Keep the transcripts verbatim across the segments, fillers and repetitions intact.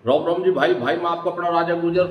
राम राम जी भाई भाई मैं आपको अपना राजा गुजर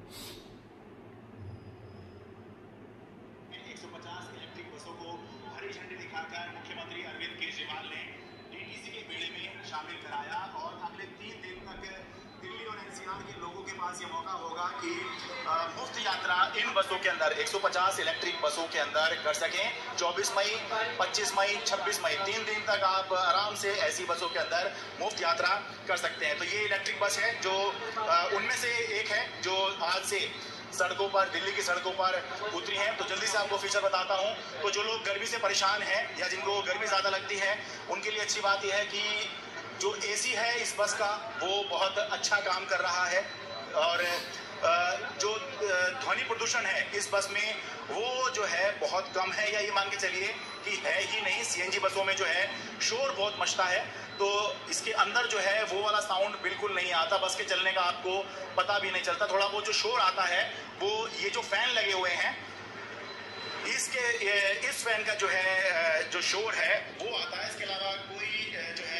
एक सौ पचास इलेक्ट्रिक बसों को हरी झंडी दिखाकर मुख्यमंत्री अरविंद केजरीवाल ने डीटीसी के बेड़े में शामिल कराया और अगले तीन दिन तक दिल्ली और एनसीआर के लोगों के पास ये मौका होगा कि मुफ्त यात्रा इन बसों के अंदर एक सौ पचास इलेक्ट्रिक बसों के अंदर कर सकें। चौबीस मई, पच्चीस मई, छब्बीस मई तीन दिन तक आप आराम से ऐसी बसों के अंदर मुफ्त यात्रा कर सकते हैं। तो ये इलेक्ट्रिक बस है जो उनमें से एक है जो आज से सड़कों पर, दिल्ली की सड़कों पर उतरी हैं। तो जल्दी से आपको फीचर बताता हूं। तो जो लोग गर्मी से परेशान हैं या जिनको गर्मी ज़्यादा लगती है उनके लिए अच्छी बात यह है कि जो एसी है इस बस का वो बहुत अच्छा काम कर रहा है और जो ध्वनि प्रदूषण है इस बस में वो जो है बहुत कम है, या ये मान के चलिए कि है ही नहीं। सीएनजी बसों में जो है शोर बहुत मचता है, तो इसके अंदर जो है वो वाला साउंड बिल्कुल नहीं आता। बस के चलने का आपको पता भी नहीं चलता। थोड़ा बहुत जो शोर आता है वो ये जो फैन लगे हुए हैं इसके इस फैन का जो है जो शोर है वो आता है। इसके अलावा कोई जो है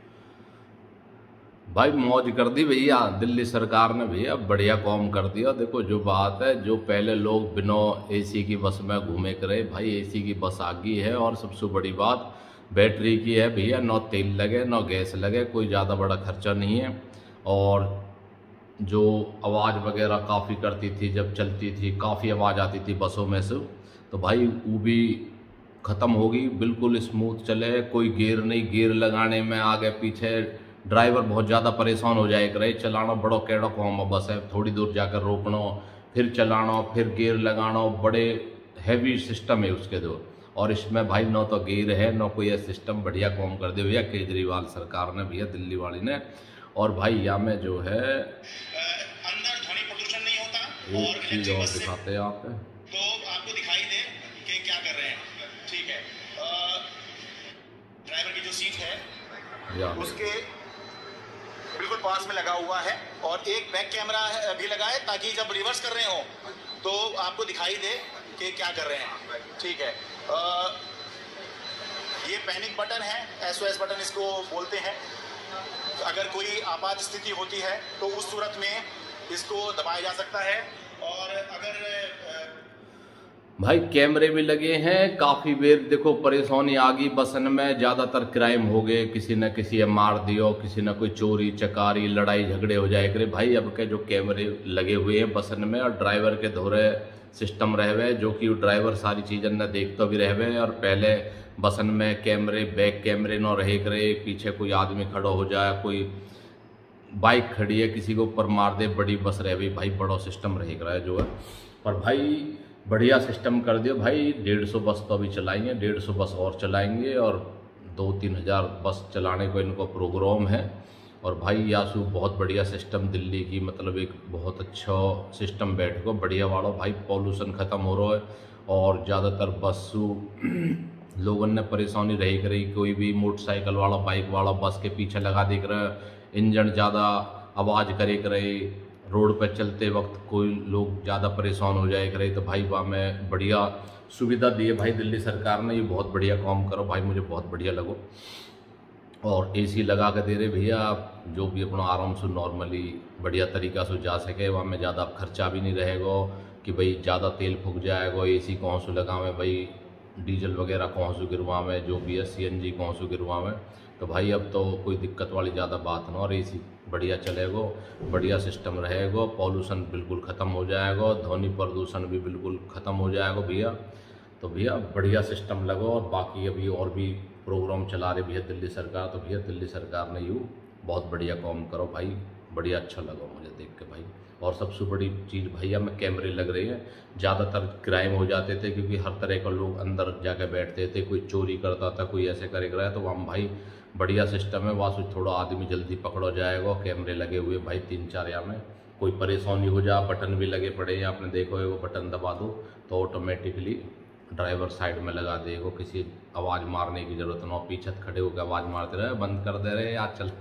भाई मौज कर दी भैया दिल्ली सरकार ने, भैया बढ़िया काम कर दिया। देखो जो बात है, जो पहले लोग बिना एसी की बस में घूमे करे, भाई एसी की बस आ गई है और सबसे बड़ी बात बैटरी की है भैया। ना तेल लगे ना गैस लगे, कोई ज़्यादा बड़ा खर्चा नहीं है। और जो आवाज़ वगैरह काफ़ी करती थी जब चलती थी, काफ़ी आवाज़ आती थी बसों में से, तो भाई वो भी ख़त्म होगी। बिल्कुल स्मूथ चले, कोई गियर नहीं, गियर लगाने में आगे पीछे ड्राइवर बहुत ज़्यादा परेशान हो जाए करे। चलाना बड़ो केड़ो काम बस है, थोड़ी दूर जाकर रोकना, फिर चलाना, फिर गियर लगाना, बड़े हैवी सिस्टम है उसके दो। और इसमें भाई ना तो गियर है ना कोई है सिस्टम। बढ़िया काम कर दिया भैया केजरीवाल सरकार ने, भैया दिल्ली वाली ने। और भाई यहाँ में जो है अंदर ध्वनि प्रदूषण नहीं होता। एक चीज़ और दिखाते हैं आप, तो आपको दिखाई दे कि क्या कर रहे हैं। ठीक है, ड्राइवर की जो सीट है उसके बिल्कुल पास में लगा हुआ है और एक बैक कैमरा भी लगा है ताकि जब रिवर्स कर रहे हो तो आपको दिखाई दे कि क्या कर रहे हैं। ठीक है, आ, ये पैनिक बटन है, एसओएस बटन इसको बोलते हैं। अगर कोई आपात स्थिति होती है तो उस सूरत में इसको दबाया जा सकता है। और अगर भाई कैमरे भी लगे हैं काफ़ी बेर। देखो परेशानी आ गई बसन में, ज़्यादातर क्राइम हो गए, किसी न किसी मार दियो, किसी न कोई चोरी चकारी लड़ाई झगड़े हो जाए करे। भाई अब के जो कैमरे लगे हुए हैं बसन में और ड्राइवर के धोरे सिस्टम रहे हुए, जो कि ड्राइवर सारी चीज़ें न देखते भी रहे हुए। और पहले बसन में कैमरे, बैक कैमरे न रहे करे, पीछे कोई आदमी खड़ा हो जाए, कोई बाइक खड़ी है किसी को ऊपर मार दे, बड़ी बस रह गई, भाई बड़ा सिस्टम रहे रहा है जो है। पर भाई बढ़िया सिस्टम कर दिया भाई। डेढ़ सौ बस तो अभी चलाएंगे, डेढ़ सौ बस और चलाएंगे और दो तीन हज़ार बस चलाने को इनको प्रोग्राम है। और भाई यासु बहुत बढ़िया सिस्टम दिल्ली की, मतलब एक बहुत अच्छा सिस्टम बैठ को बढ़िया वाला भाई। पॉल्यूशन ख़त्म हो रहा है और ज़्यादातर बस लोगों ने परेशानी रही करी। कोई भी मोटरसाइकिल वाला, बाइक वाला बस के पीछे लगा देख रहा, इंजन ज़्यादा आवाज़ करे करे, रोड पर चलते वक्त कोई लोग ज़्यादा परेशान हो जाए करे। तो भाई वहाँ में बढ़िया सुविधा दी है भाई दिल्ली सरकार ने। ये बहुत बढ़िया काम करो भाई, मुझे बहुत बढ़िया लगो। और एसी लगा के दे रहे भैया, आप जो भी अपना आराम से नॉर्मली बढ़िया तरीक़ा से जा सके। वहाँ में ज़्यादा खर्चा भी नहीं रहेगा कि भाई ज़्यादा तेल फूक जाएगा। एसी कौन से लगावे भाई, डीजल वगैरह कौन से गिरवावे, जो भी है सीएनजी कौन से गिरवावे। तो भाई अब तो कोई दिक्कत वाली ज़्यादा बात ना। और एसी बढ़िया चलेगा, बढ़िया सिस्टम रहेगा, पॉल्यूशन बिल्कुल ख़त्म हो जाएगा, ध्वनि प्रदूषण भी बिल्कुल ख़त्म हो जाएगा भैया। तो भैया बढ़िया सिस्टम लगो। और बाकी अभी और भी प्रोग्राम चला रहे भैया दिल्ली सरकार। तो भैया दिल्ली सरकार ने यूँ बहुत बढ़िया काम करो भाई, बढ़िया अच्छा लगा मुझे देख के भाई। और सबसे बड़ी चीज़ भैया में कैमरे लग रहे हैं। ज़्यादातर क्राइम हो जाते थे क्योंकि हर तरह का लोग अंदर जाकर बैठते थे, कोई चोरी करता था, कोई ऐसे करे रहा है। तो वहाँ भाई बढ़िया सिस्टम है, वहाँ से थोड़ा आदमी जल्दी पकड़ा जाएगा। कैमरे लगे हुए भाई तीन चार, यहाँ में कोई परेशानी हो जाए, बटन भी लगे पड़े हैं, आपने देखो वो बटन दबा दो तो ऑटोमेटिकली ड्राइवर साइड में लगा देगा। किसी आवाज़ मारने की ज़रूरत ना, पीछे खड़े होकर आवाज़ मारते रहे, बंद कर दे रहे यार चल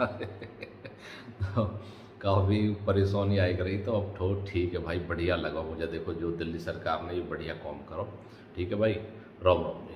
रहा है। काफ़ी परेशानी आई करी। तो अब तो ठीक है भाई, बढ़िया लगा मुझे। देखो जो दिल्ली सरकार ने ये बढ़िया काम करो। ठीक है भाई, राम राम।